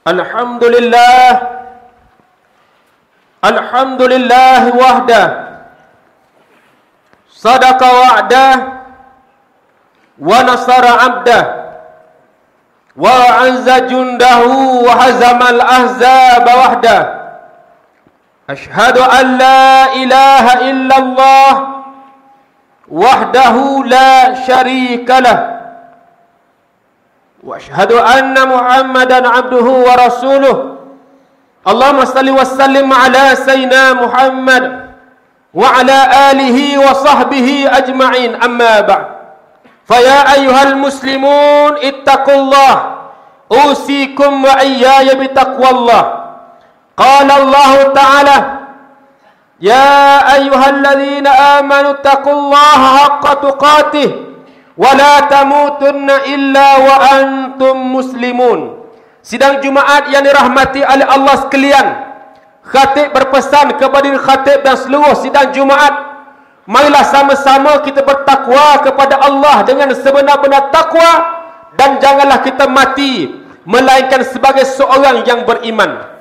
Alhamdulillah, Alhamdulillah wahdah, sadaqa wa'dah, wa nasara abdah, wa anza jundahu, wa hazamal ahzaba wahdah. Ashhadu an la ilaha illallah wahdahu la syarika lah, wa ashhadu anna Muhammadan abduhu wa rasuluh. Allahumma salli wa sallim ala sayyidina Muhammad wa ala alihi wa sahbihi ajma'in, amma ba'd. Faya ayyuhal muslimun ittaqullah, usikum wa iyaya bitaqwallah. Qala Allah ta'ala, ya ayyuhalladzina amanu ittaqullaha haqqa tuqatih wa la tamutunna illa wa antum muslimun. Sidang Jumaat yang dirahmati oleh Allah sekalian, khatib berpesan kepada khatib dan seluruh sidang Jumaat, marilah sama-sama kita bertakwa kepada Allah dengan sebenar-benar takwa, dan janganlah kita mati melainkan sebagai seorang yang beriman.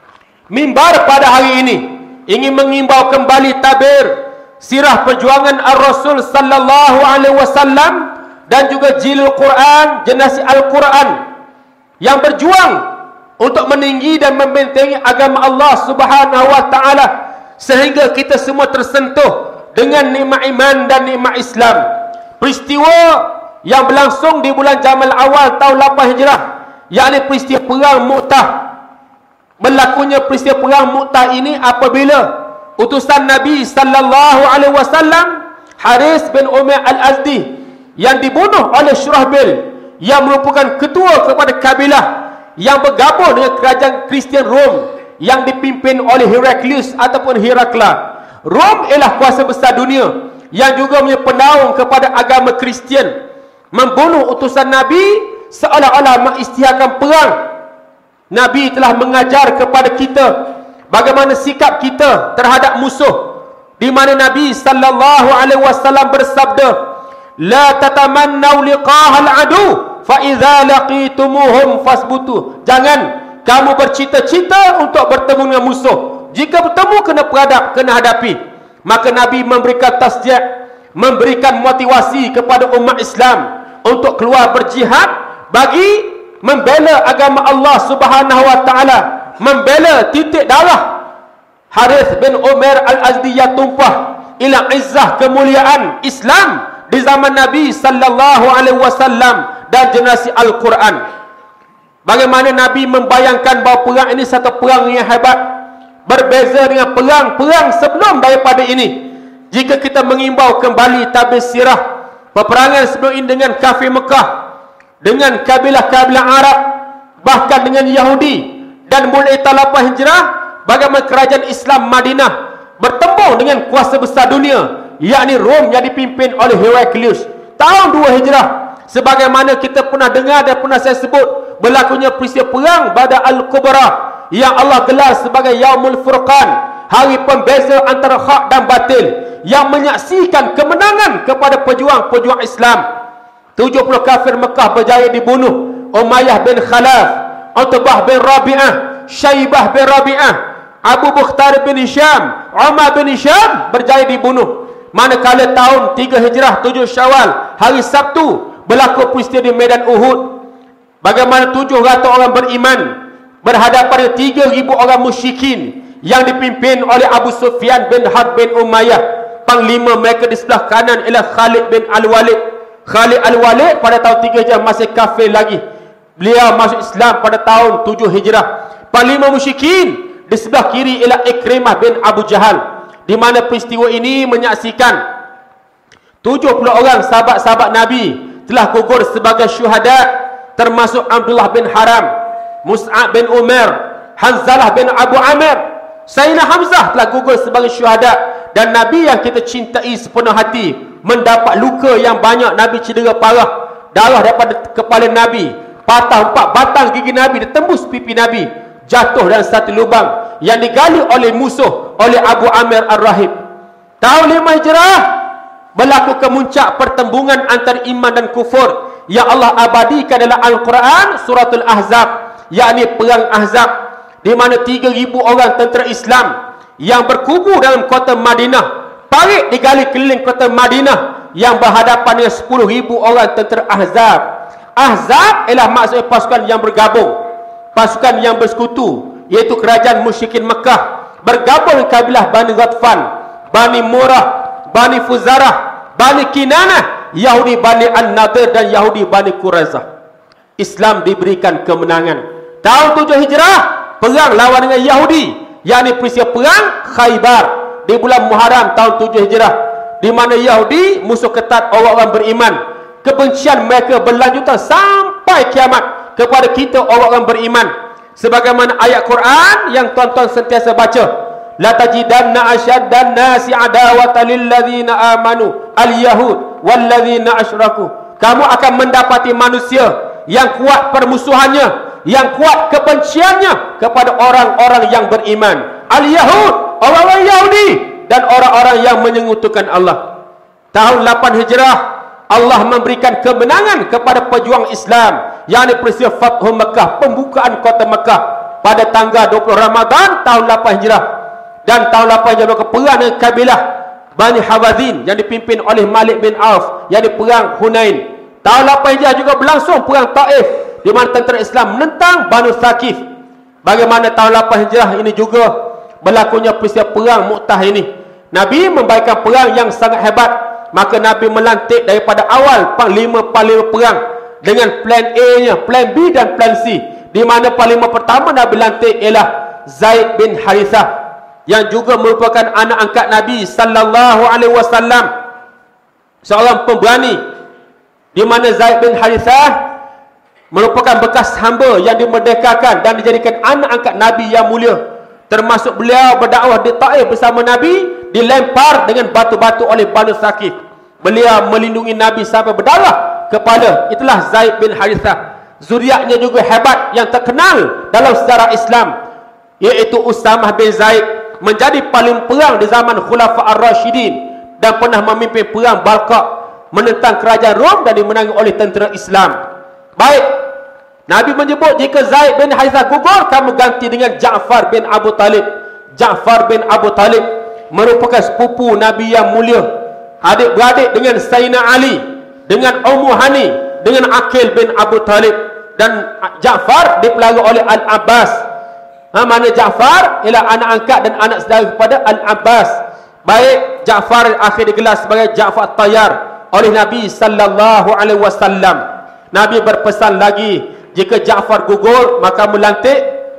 Mimbar pada hari ini ingin mengimbau kembali tabir sirah perjuangan Ar-Rasul sallallahu alaihi wasallam dan juga jilul Quran, generasi Al-Quran yang berjuang untuk meninggi dan membentengi agama Allah Subhanahu wa taala, sehingga kita semua tersentuh dengan nikmat iman dan nikmat Islam. Peristiwa yang berlangsung di bulan Jamal Awal tahun 8 Hijrah, yakni peristiwa perang Mu'tah. Berlakunya peristiwa perang Mu'tah ini apabila utusan Nabi sallallahu alaihi wasallam Haris bin Umair Al-Azdi yang dibunuh oleh Syurahbil, yang merupakan ketua kepada kabilah yang bergabung dengan kerajaan Kristian Rom yang dipimpin oleh Heraklius ataupun Herakla. Rom ialah kuasa besar dunia yang juga punya penaung kepada agama Kristian, membunuh utusan Nabi seolah-olah mengisytiharkan perang. Nabi telah mengajar kepada kita bagaimana sikap kita terhadap musuh, di mana Nabi sallallahu alaihi wasallam bersabda, la tatamannau liqa'al adu fa idza laqitumuhum fasbutu. Jangan kamu bercita-cita untuk bertemu dengan musuh, jika bertemu kena peradab, kena hadapi. Maka Nabi memberikan tasjid, memberikan motivasi kepada umat Islam untuk keluar berjihad bagi membela agama Allah Subhanahu wa taala, membela titik darah Harith bin Umair Al-Azdi yang tumpah ila izzah kemuliaan Islam di zaman Nabi sallallahu alaihi wasallam dan generasi Al-Quran. Bagaimana Nabi membayangkan bahawa perang ini satu perang yang hebat, berbeza dengan perang-perang sebelum daripada ini. Jika kita mengimbau kembali tabir sirah peperangan sebelum ini dengan kafir Mekah, dengan kabilah-kabilah Arab, bahkan dengan Yahudi, dan mulai tahun 8 Hijrah bagaimana kerajaan Islam Madinah bertemu dengan kuasa besar dunia, yakni Rom yang dipimpin oleh Heraklius. Tahun 2 Hijrah, sebagaimana kita pernah dengar dan pernah saya sebut, berlakunya peristiwa perang Badar Al-Kubra yang Allah gelar sebagai Yaumul Furqan, hari pembeza antara hak dan batil, yang menyaksikan kemenangan kepada pejuang-pejuang Islam. 70 kafir Mekah berjaya dibunuh. Umayyah bin Khalaf, Utbah bin Rabi'ah, Syaibah bin Rabi'ah, Abu Bukhtar bin Hisham, Umar bin Hisham berjaya dibunuh. Manakala tahun 3 Hijrah 7 Syawal, hari Sabtu, berlaku peristiwa di Medan Uhud, bagaimana 700 orang beriman berhadapan dengan 3,000 orang musyrikin yang dipimpin oleh Abu Sufyan bin Harb bin Umayyah. Panglima mereka di sebelah kanan ialah Khalid bin Al-Walid. Khalid Al-Walid pada tahun 3 Hijrah masih kafir lagi. Beliau masuk Islam pada tahun 7 Hijrah. Panglima musyrikin di sebelah kiri ialah Ikrimah bin Abu Jahal, di mana peristiwa ini menyaksikan 70 orang sahabat-sahabat Nabi telah gugur sebagai syuhada, termasuk Abdullah bin Haram, Mus'ab bin Umar, Hanzalah bin Abu Amir, Sayyidina Hamzah telah gugur sebagai syuhada. Dan Nabi yang kita cintai sepenuh hati mendapat luka yang banyak. Nabi cedera parah, darah daripada kepala Nabi, patah 4 batang gigi Nabi, ditembus pipi Nabi, jatuh dalam satu lubang yang digali oleh musuh, oleh Abu Amir Ar-Rahib. Tahun 5 Hijrah berlaku kemuncak pertembungan antara iman dan kufur yang Allah abadikan dalam Al-Quran, suratul Ahzab. yakni perang Ahzab, di mana 3,000 orang tentera Islam yang berkubu dalam kota Madinah, parit digali keliling kota Madinah yang berhadapan dengan 10,000 orang tentera Ahzab. Ahzab ialah maksudnya pasukan yang bergabung, pasukan yang bersekutu, iaitu kerajaan musyrikin Mekah bergabung dengan kabilah Bani Ghatfan, Bani Murrah, Bani Fuzarah, Bani Kinanah, Yahudi Bani An-Nadir dan Yahudi Bani Quraizah. Islam diberikan kemenangan. Tahun 7 Hijrah, perang lawan dengan Yahudi, yakni peristiwa perang Khaybar di bulan Muharram tahun 7 Hijrah, di mana Yahudi musuh ketat orang-orang beriman. Kebencian mereka berlanjutan sampai kiamat kepada kita orang-orang beriman. Sebagaimana ayat Quran yang tuan-tuan sentiasa baca, la tajidanna asyaddan nasi adawatan lil ladzina amanu al-yahud wal ladzina asyraku. Kamu akan mendapati manusia yang kuat permusuhannya, yang kuat kebenciannya kepada orang-orang yang beriman. Al-Yahud, orang-orang Yahudi, dan orang-orang yang menyekutukan Allah. Tahun 8 Hijrah, Allah memberikan kemenangan kepada pejuang Islam, yakni peristiwa Fathu Mekah, pembukaan kota Mekah pada tanggal 20 Ramadan tahun 8 Hijrah. Dan tahun 8 Hijrah perang dengan kabilah Bani Hawazin yang dipimpin oleh Malik bin Auf, yakni perang Hunain. Tahun 8 Hijrah juga berlangsung perang Taif, di mana tentera Islam menentang Banu Thaqif. Bagaimana tahun 8 Hijrah ini juga berlakunya peristiwa perang Mu'tah ini. Nabi membaikkan perang yang sangat hebat, maka Nabi melantik daripada awal panglima perang dengan plan A-nya, plan B dan plan C, di mana panglima pertama Nabi lantik ialah Zaid bin Harithah, yang juga merupakan anak angkat Nabi sallallahu alaihi wasallam, seorang pemberani, di mana Zaid bin Harithah merupakan bekas hamba yang dimerdekakan dan dijadikan anak angkat Nabi yang mulia. Termasuk beliau berdakwah di Taif bersama Nabi, dilempar dengan batu-batu oleh Banu Thaqif. Beliau melindungi Nabi sampai berdarah kepala. Itulah Zaid bin Harithah. Zuriatnya juga hebat yang terkenal dalam sejarah Islam, iaitu Usamah bin Zaid, menjadi paling perang di zaman Khulafa Ar-Rashidin dan pernah memimpin perang Balqa menentang kerajaan Rom dan dimenangi oleh tentera Islam. Baik, Nabi menyebut jika Zaid bin Harithah gugur, kamu ganti dengan Ja'far bin Abu Talib. Ja'far bin Abu Talib merupakan sepupu Nabi yang mulia, adik-beradik dengan Sayyidina Ali, dengan Ummu Hani, dengan Aqil bin Abu Talib. Dan Ja'far dipelari oleh Al-Abbas. Mana Ja'far ialah anak angkat dan anak saudara kepada Al-Abbas. Baik, Ja'far akhir digelar sebagai Ja'far Tayyar oleh Nabi sallallahu alaihi wasallam. Nabi berpesan lagi, jika Ja'far gugur, maka melantik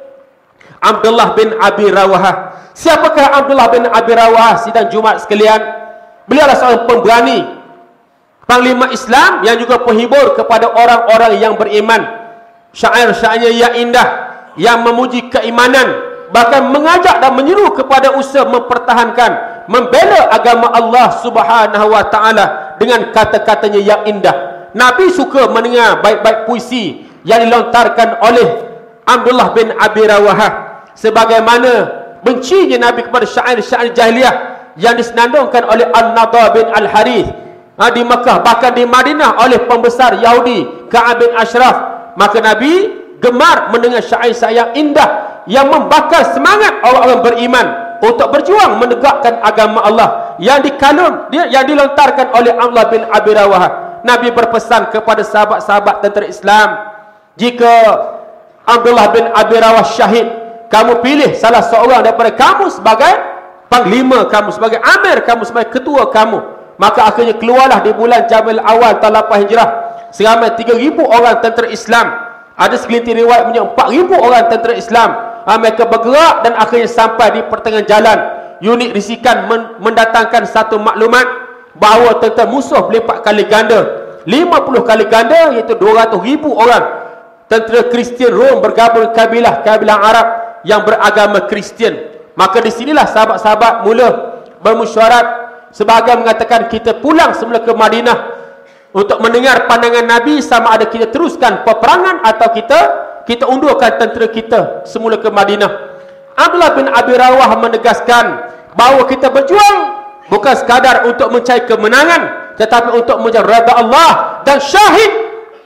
Abdullah bin Abi Rawahah. Siapakah Abdullah bin Abi Rawahah, sidang Jumaat sekalian? Beliau adalah seorang pemberani, panglima Islam yang juga penghibur kepada orang-orang yang beriman. Syair-syairnya yang indah, yang memuji keimanan, bahkan mengajak dan menyeru kepada usaha mempertahankan, membela agama Allah Subhanahu wa taala dengan kata-katanya yang indah. Nabi suka mendengar baik-baik puisi yang dilontarkan oleh Abdullah bin Abi Rawahah, sebagaimana bencinya Nabi kepada syair-syair jahiliyah yang disenandungkan oleh An-Nadha bin Al-Harith di Mekah, bahkan di Madinah oleh pembesar Yahudi Ka'ab bin Ashraf. Maka Nabi gemar mendengar syair-syair yang indah yang membakar semangat orang-orang beriman untuk berjuang menegakkan agama Allah yang dilontarkan oleh Abdullah bin Abi Rawahah. Nabi berpesan kepada sahabat-sahabat tentera Islam, jika Abdullah bin Abi Rawahah syahid, kamu pilih salah seorang daripada kamu sebagai panglima kamu, sebagai amir kamu, sebagai ketua kamu. Maka akhirnya keluarlah di bulan Jamil Awal tahun 8 Hijrah seramai 3,000 orang tentera Islam. Ada segelintir riwayat punya 4,000 orang tentera Islam. Mereka bergerak dan akhirnya sampai di pertengahan jalan. Unit risikan mendatangkan satu maklumat bahawa tentera musuh berlipat kali ganda, 50 kali ganda, iaitu 200,000 orang tentera Kristian Rom bergabung kabilah Arab yang beragama Kristian. Maka di sinilah sahabat-sahabat mula bermesyuarat sebahagian mengatakan kita pulang semula ke Madinah untuk mendengar pandangan Nabi sama ada kita teruskan peperangan atau kita undurkan tentera kita semula ke Madinah. Abdullah bin Abi Rawahah menegaskan bahawa kita berjuang bukan sekadar untuk mencari kemenangan, tetapi untuk mencari redha Allah dan syahid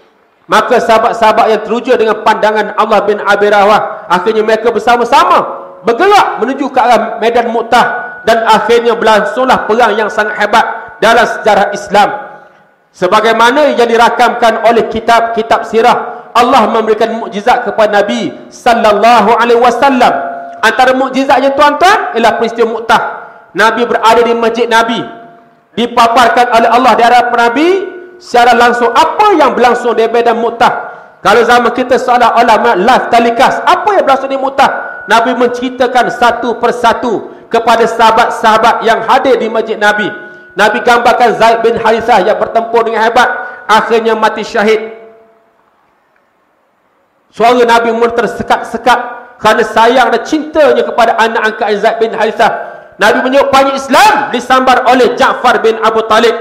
Maka sahabat-sahabat yang teruja dengan pandangan Allah bin Abi Rawah, akhirnya mereka bersama-sama bergerak menuju ke arah medan Mu'tah, dan akhirnya berlangsunglah perang yang sangat hebat dalam sejarah Islam. Sebagaimana yang dirakamkan oleh kitab-kitab sirah, Allah memberikan mukjizat kepada Nabi sallallahu alaihi wasallam. Antara mukjizatnya tuan-tuan ialah peristiwa Mu'tah. Nabi berada di masjid Nabi, dipaparkan oleh Allah di hadapan Nabi secara langsung apa yang berlangsung di medan Mu'tah. Kalau zaman kita seolah-olah live telecast apa yang berlangsung di Mu'tah, Nabi menceritakan satu persatu kepada sahabat-sahabat yang hadir di masjid Nabi. Nabi gambarkan Zaid bin Harithah yang bertempur dengan hebat, akhirnya mati syahid. Suara Nabi mula tersekat-sekat kerana sayang dan cintanya kepada anak angkat Zaid bin Harithah. Nabi menyebut panji Islam disambar oleh Ja'far bin Abu Talib.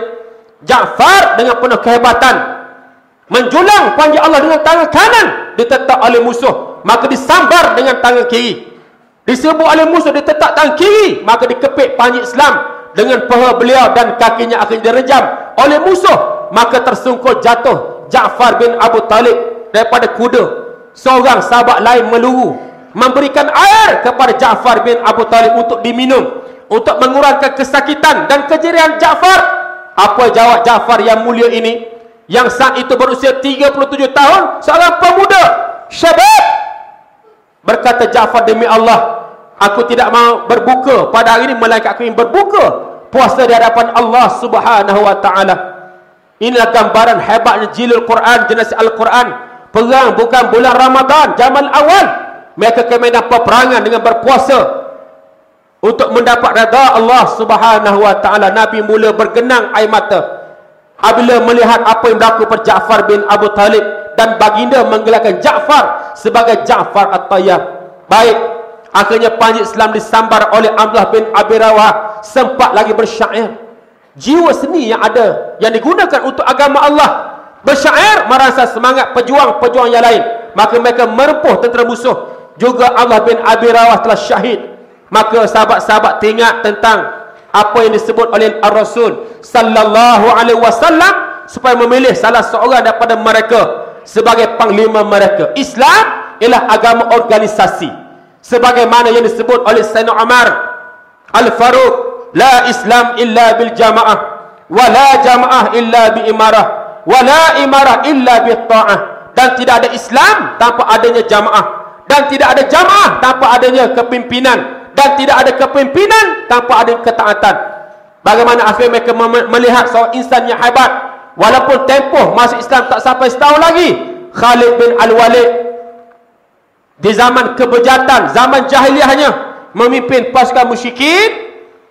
Ja'far dengan penuh kehebatan menjulang panji Allah dengan tangan kanan, ditetak oleh musuh, maka disambar dengan tangan kiri. Diserbu oleh musuh, ditetak tangan kiri, maka dikepit panji Islam dengan paha beliau, dan kakinya akan direjam oleh musuh, maka tersungkur jatuh Ja'far bin Abu Talib daripada kuda. Seorang sahabat lain meluru memberikan air kepada Ja'far bin Abu Talib untuk diminum, untuk mengurangkan kesakitan dan kejerihan Ja'far. Apa jawab Ja'far yang mulia ini, yang saat itu berusia 37 tahun, seorang pemuda syabab? Berkata Ja'far, demi Allah, aku tidak mau berbuka pada hari ini, melainkan aku ingin berbuka puasa di hadapan Allah Subhanahu wa taala. Inilah gambaran hebatnya jilul Quran, generasi Al-Quran. Perang bukan bulan Ramadan zaman awal, mereka ke medan peperangan dengan berpuasa untuk mendapat redha Allah Subhanahu wa taala. Nabi mula bergenang air mata apabila melihat apa yang berlaku pada Ja'far bin Abu Talib, dan baginda menggelarkan Ja'far sebagai Ja'far At-Tayyab. Baik, akhirnya panji Islam disambar oleh Abdullah bin Abi Rawah. Sempat lagi bersyair. Jiwa seni yang ada, yang digunakan untuk agama Allah, bersyair merasa semangat pejuang-pejuang yang lain, maka mereka merempuh tentera musuh. Juga Abdullah bin Abi Rawah telah syahid. Maka sahabat-sahabat teringat tentang apa yang disebut oleh Ar-Rasul sallallahu alaihi wasallam, supaya memilih salah seorang daripada mereka sebagai panglima mereka. Islam ialah agama organisasi, sebagaimana yang disebut oleh Sayyidina Umar Al-Faruq, la Islam illa bil jamaah, wa la jamaah illa bi imarah, wa la imarah illa bi ta'ah. Dan tidak ada Islam tanpa adanya jamaah, dan tidak ada jamaah tanpa adanya kepimpinan, dan tidak ada kepimpinan tanpa ada ketaatan. Bagaimana akhir mereka melihat seorang insan yang hebat, walaupun tempoh masuk Islam tak sampai setahun lagi, Khalid bin Al-Walid, di zaman kebejatan, zaman jahiliahnya, memimpin pasukan musyrikin,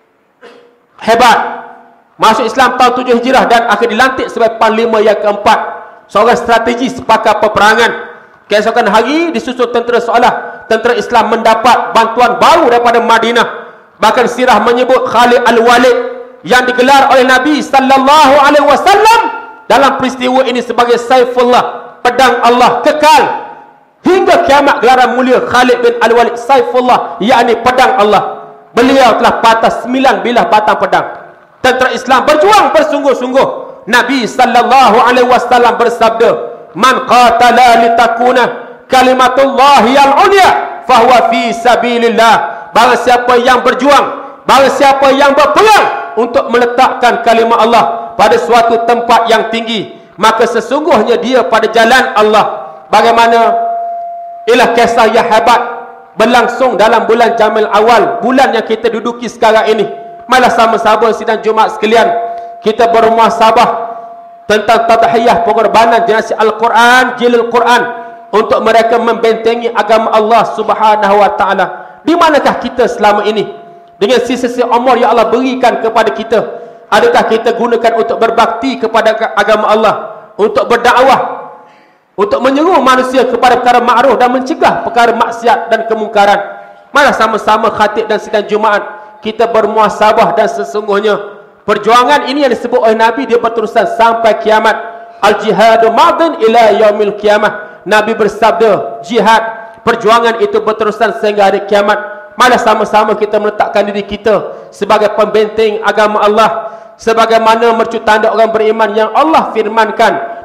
hebat, masuk Islam tahun 7 Hijrah, dan akhir dilantik sebagai panglima yang keempat, seorang strategi sepakat peperangan. Keesokan hari disusul tentera seolah tentera Islam mendapat bantuan baru daripada Madinah. Bahkan sirah menyebut Khalid Al-Walid yang digelar oleh Nabi sallallahu alaihi wasallam dalam peristiwa ini sebagai Saifullah, pedang Allah kekal hingga kiamat. Gelaran mulia Khalid bin Al-Walid Saifullah, yakni pedang Allah. Beliau telah patah 9 bilah batang pedang. Tentera Islam berjuang bersungguh-sungguh. Nabi sallallahu alaihi wasallam bersabda, man qatala litakuna kalimatullahi al-ulya fahuwa fi sabilillah. Barang siapa yang berjuang, barang siapa yang berperang untuk meletakkan kalimah Allah pada suatu tempat yang tinggi, maka sesungguhnya dia pada jalan Allah. Bagaimana ialah kisah yang hebat berlangsung dalam bulan Jamil Awal, bulan yang kita duduki sekarang ini. Malah sama-sama sidang Jumaat sekalian, kita bermuhasabah tentang tadhiyah, pengorbanan generasi Al-Quran, jilul Quran, untuk mereka membentengi agama Allah Subhanahu wa taala. Di manakah kita selama ini dengan sisa-sisa umur yang Allah berikan kepada kita? Adakah kita gunakan untuk berbakti kepada agama Allah, untuk berdakwah, untuk menyeru manusia kepada perkara ma'ruf dan mencegah perkara maksiat dan kemungkaran? Malah sama-sama khatib dan sidang Jumaat kita bermuhasabah, dan sesungguhnya perjuangan ini yang disebut oleh Nabi, dia berterusan sampai kiamat. Al-jihadu madin ila yaumil kiamah. Nabi bersabda, jihad, perjuangan itu berterusan sehingga hari kiamat. Malah sama-sama kita meletakkan diri kita sebagai pembenteng agama Allah, sebagaimana mercu tanda orang beriman yang Allah firmankan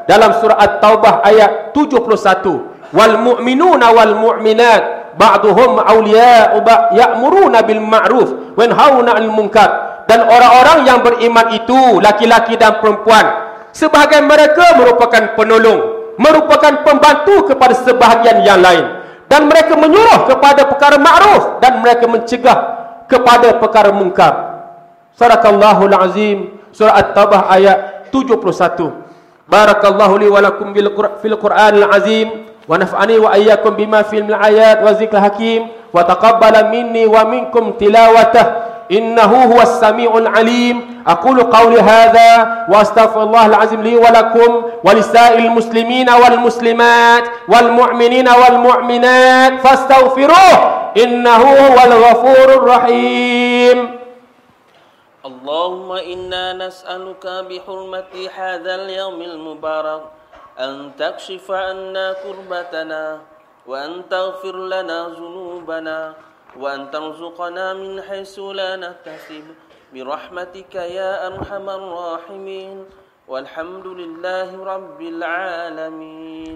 dalam surah At-Taubah ayat 71. Wal mu'minuna wal mu'minat ba'duhum awliya'u ba'd ya'muruna bil ma'ruf wa yanhauna 'anil munkar. Dan orang-orang yang beriman itu, laki-laki dan perempuan, sebahagian mereka merupakan penolong, merupakan pembantu kepada sebahagian yang lain, dan mereka menyuruh kepada perkara ma'ruf dan mereka mencegah kepada perkara munkar. Sadaqallahul azim. Surah At-Taubah ayat 71. Barakallahu li wa lakum fil Qur'anil azim wa naf'ani wa iyyakum bima fil ayat wa zikril hakim wa taqabbala minni wa minkum tilawatah innahu huwas samiul alim. Aqulu qawli hadha wa astaghfirullahal azim li wa lakum wa lisa'il muslimina wal muslimat wal mu'minina wal mu'minat fastaghfiruh innahu huwal ghafurur rahim. اللهم إنا نسألك بحرمة هذا اليوم المبارك أن تكشف عنا كربتنا وأن تغفر لنا ذنوبنا وأن ترزقنا من حيث لا نحتسب برحمتك يا أرحم الراحمين والحمد لله رب العالمين.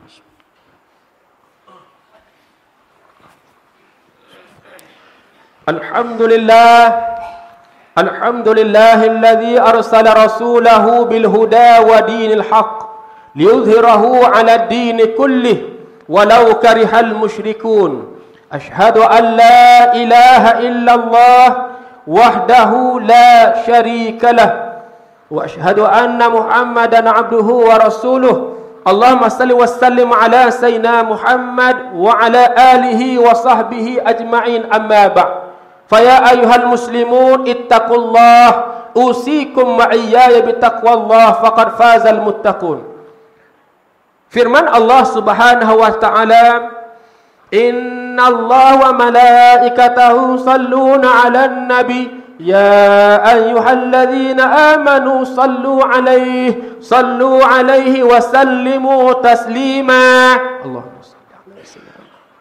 الحمد لله الحمد لله الذي أرسل رسوله بالهدى ودين الحق ليظهره على الدين كله ولو كره المشركون. أشهد أن لا إله إلا الله وحده لا شريك له وأشهد أن محمدا عبده ورسوله. اللهم صل وسلم على سيدنا محمد وعلى آله وصحبه أجمعين. أما بعد، فيا أيها المسلمون اتقوا الله أوصيكم وإياي بتقوى الله فقد فاز المتقون. Firman Allah Subhanahu wa taala, Innallaha wa malaikatahu salluna 'alan nabi ya ayyuhalladzina amanu sallu 'alaihi wa sallimu taslima. Allahumma shalli 'ala sayyidina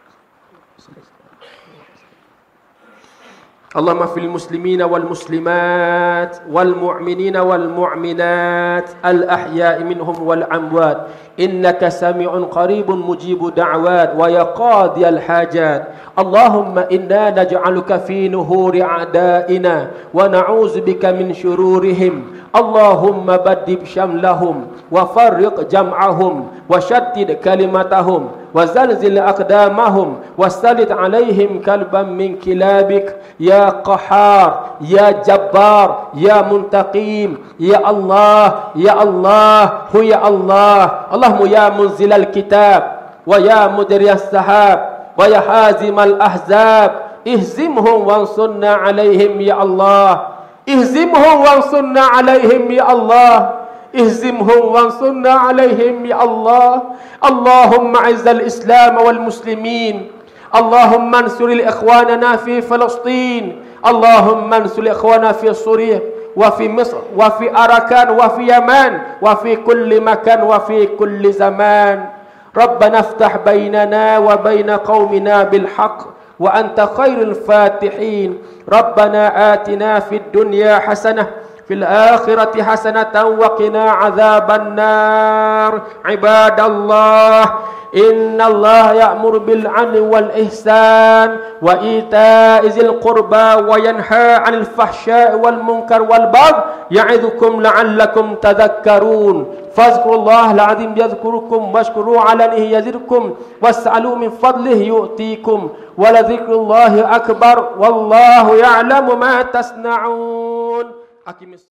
اللهم في المسلمين والمسلمات والمؤمنين والمؤمنات الأحياء منهم والأموات إنك سميع قريب مجيب دعوات ويا قاضي الحاجات. اللهم إنا نجعلك في نهور أعدائنا ونعوذ بك من شرورهم. اللهم بدد شملهم وفرق جمعهم وشتت كلمتهم وزلزل أقدامهم وسلط عليهم كلبا من كلابك يا قهار يا جبار يا منتقم يا الله يا الله هو يا الله. اللهم يا منزل الكتاب ويا مدري السحاب ويا حازم الأحزاب اهزمهم وانصرنا عليهم يا الله. اهزمهم وانصرنا عليهم يا الله. اهزمهم وانصرنا عليهم يا الله. اللهم اعز الإسلام والمسلمين. اللهم انصر إخواننا في فلسطين. اللهم انصر إخواننا في سوريا وفي مصر وفي أراكان وفي يمن وفي كل مكان وفي كل زمان. ربنا افتح بيننا وبين قومنا بالحق وأنت خير الفاتحين. ربنا آتنا في الدنيا حسنة في الآخرة حسنة وقنا عذاب النار. عباد الله إن الله يأمر بالعدل والإحسان وإيتاء ذي القربى وينهى عن الفحشاء والمنكر والبغي يعظكم لعلكم تذكرون. فاذكروا الله العظيم يذكركم واشكروا عليه يزدكم واسألوا من فضله يؤتيكم ولذكر الله أكبر والله يعلم ما تصنعون.